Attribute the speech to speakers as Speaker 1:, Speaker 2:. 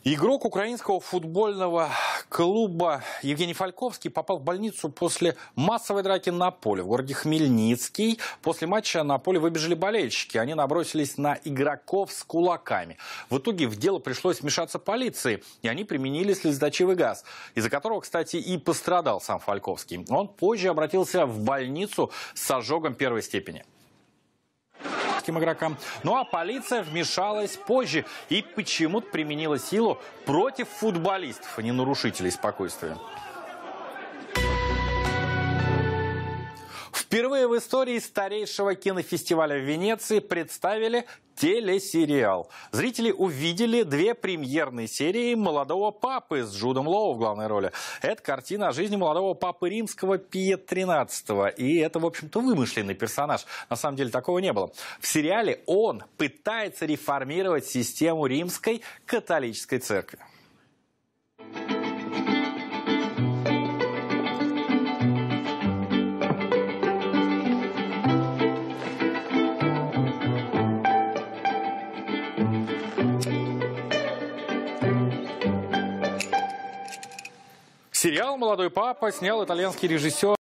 Speaker 1: Игрок украинского футбольного клуба Евгений Фальковский попал в больницу после массовой драки на поле в городе Хмельницкий. После матча на поле выбежали болельщики. Они набросились на игроков с кулаками. В итоге в дело пришлось вмешаться полиции, и они применили слезоточивый газ, из-за которого, кстати, и пострадал сам Фальковский. Он позже обратился в больницу с ожогом первой степени. Игрокам. Ну а полиция вмешалась позже и почему-то применила силу против футболистов, а не нарушителей спокойствия. Впервые в истории старейшего кинофестиваля в Венеции представили телесериал. Зрители увидели две премьерные серии «Молодого папы» с Джудом Лоу в главной роли. Это картина о жизни молодого папы римского Пия XIII. И это, в общем-то, вымышленный персонаж. На самом деле такого не было. В сериале он пытается реформировать систему римской католической церкви. Сериал «Молодой папа» снял итальянский режиссер